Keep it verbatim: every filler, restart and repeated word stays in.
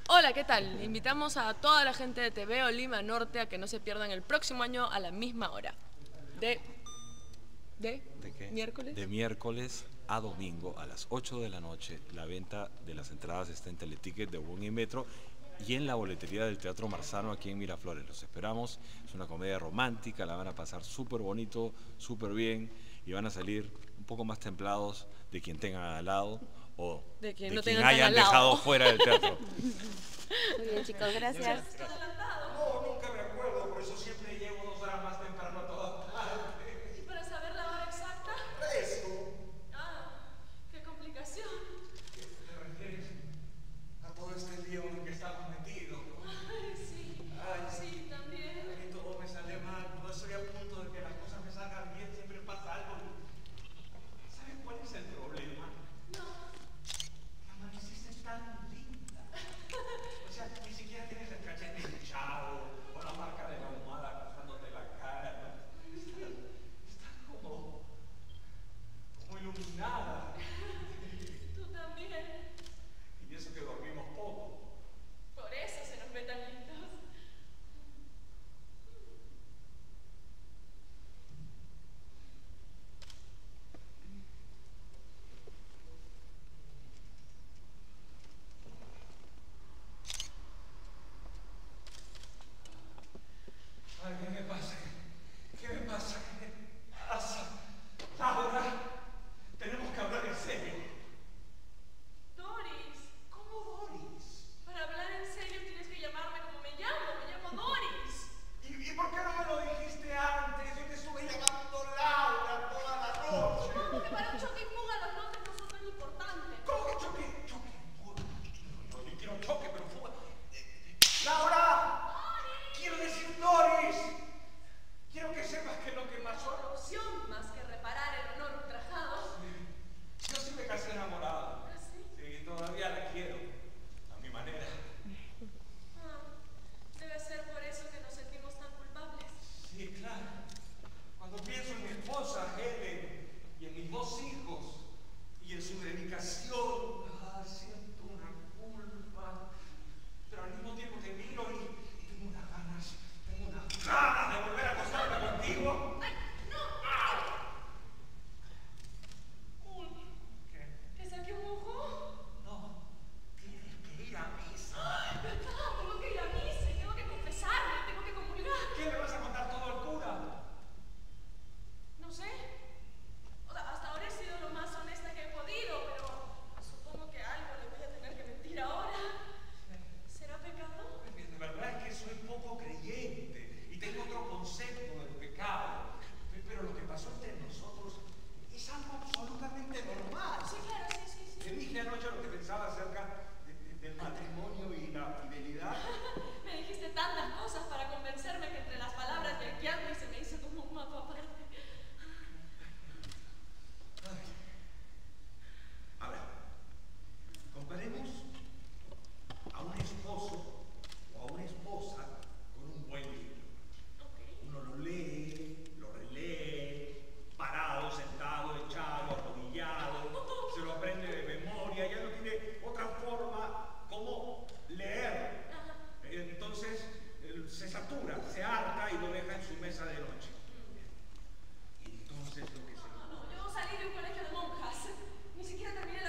Hola, ¿qué tal? Invitamos a toda la gente de T V o Lima Norte a que no se pierdan el próximo año a la misma hora. De... ¿De? ¿De qué? ¿Miércoles? De miércoles a domingo a las ocho de la noche. La venta de las entradas está en Teleticket de Buen y Metro y en la boletería del Teatro Marzano aquí en Miraflores. Los esperamos. Es una comedia romántica, la van a pasar súper bonito, súper bien y van a salir un poco más templados de quien tengan al lado o de quien, de no quien tengan hayan dejado fuera del teatro. Muy bien, chicos, gracias. No, nunca me acuerdo, por eso siempre llego dos horas más temprano a todas partes. ¿Y para saber la hora exacta? Eso. Ah, qué complicación. ¿Qué te refieres? A todo este lío en el que estamos metidos. Ay, sí. Ay, sí, también. Y todo me sale mal, no estoy a punto de que las cosas me salgan bien, siempre pasa algo. ¿Sabes cuál es el problema? No. Que amaneciste tan linda. O sea, ni siquiera tienes el cachete hinchado o la marca de la almohada cruzándote la cara. Estás, estás como, como iluminada. Tú también. Y eso que dormimos poco. Por eso se nos ve tan lindos. Ay, ¿qué me pasa? ¿Qué me pasa? ¿Qué me pasa? Laura, tenemos que hablar en serio. Doris, ¿Cómo Doris? para hablar en serio tienes que llamarme como me llamo. Me llamo Doris. ¿Y, y por qué no me lo dijiste antes? Yo te estuve llamando Laura toda la noche. Porque para un choque y fuga las notas no son tan importantes. ¿Cómo que choque? Choque. Fuga. No, yo quiero choque, pero fuga. ¡Laura! Quiero decir Doris. Quiero que sepas que lo que pasó. Opción más que reparar el honor ultrajado. Yo sí me casé enamorado. ¿Ah, sí? Sí, todavía la quiero. A mi manera. Ah, debe ser por eso que nos sentimos tan culpables. Sí, claro. Cuando pienso en mi esposa, Helen, y en mis dos hijos, y en su dedicación, ah, siento una culpa. Pero al mismo tiempo te miro y, y tengo unas ganas, tengo unas ganas de volver a acostarme contigo. ¡Ay, no! Uy, ¿Qué? ¿te saqué un ojo? No, tienes que ir a misa. ¡Ay, verdad! Tengo que ir a misa y tengo que confesarme, tengo que comulgar. ¿Qué le vas a contar todo al cura? No sé. O sea, hasta ahora he sido lo más honesta que he podido, pero supongo que algo le voy a tener que mentir ahora. ¿Será pecado? De verdad es que soy poco creyente y tengo otro concepto del pecado. Pero lo que pasó entre nosotros es algo absolutamente normal. Sí, claro, sí, sí, sí. Te dije anoche lo que pensaba acerca de- de- del matrimonio y la fidelidad. Me dijiste tantas cosas para convencerme que entre las palabras y el llanto y se me hizo como un mapa aparte. Ay. A ver, comparemos a un esposo o a una esposa con un buen libro. Ok. Uno lo lee, lo relee, parado, sentado, echado, arrodillado, se lo aprende de memoria, ya no tiene otra forma como leer. Ajá. Entonces él se satura, se harta y lo deja en su mesa de noche. Y entonces lo que se... No, no, yo salí de un colegio de monjas. Ni siquiera terminé la